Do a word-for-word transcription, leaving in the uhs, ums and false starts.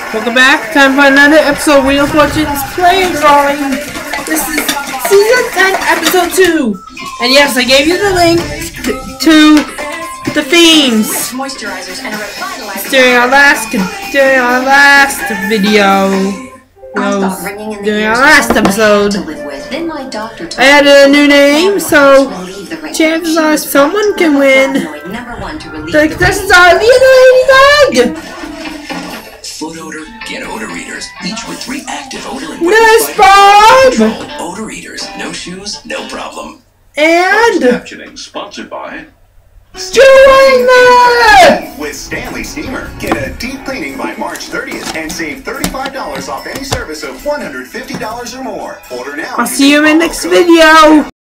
Welcome back. Time for another episode of Wheel of Fortune's Playing Drawing. This is Season ten, Episode two. And yes, I gave you the link to the themes during our last during our last video. No, during our last episode. I added a new name, so chances are someone can win. The contestants are Leonard Ladybug! Foot odor, get odor readers, each with three active odor and Nice, Bob! odor readers, no shoes, no problem. And Captioning sponsored by Joanna! With Stanley Steamer, get a deep cleaning by March thirtieth and save thirty-five dollars off any service of one hundred fifty dollars or more. Order now. I'll see you in the next video.